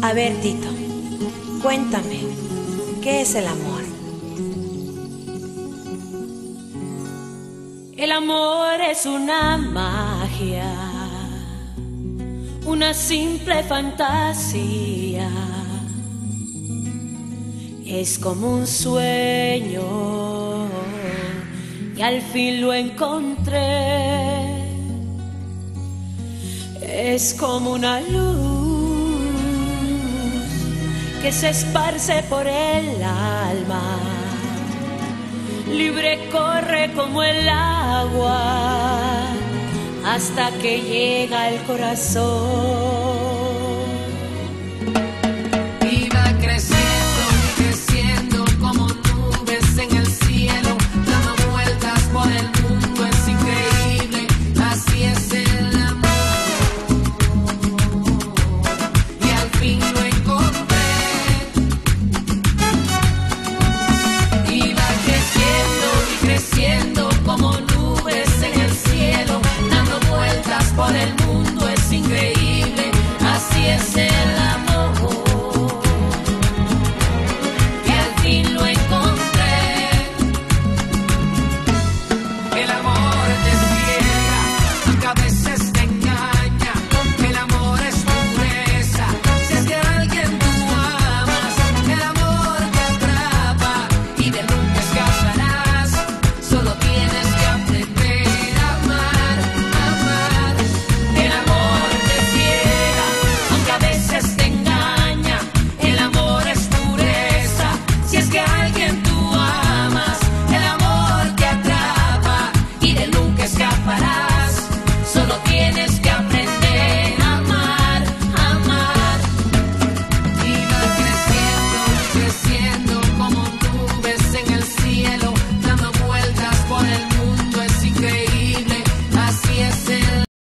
A ver, Tito, cuéntame, ¿qué es el amor? El amor es una magia, una simple fantasía. Es como un sueño y al fin lo encontré. Es como una luz que se esparce por el alma. Libre corre como el agua hasta que llega al corazón.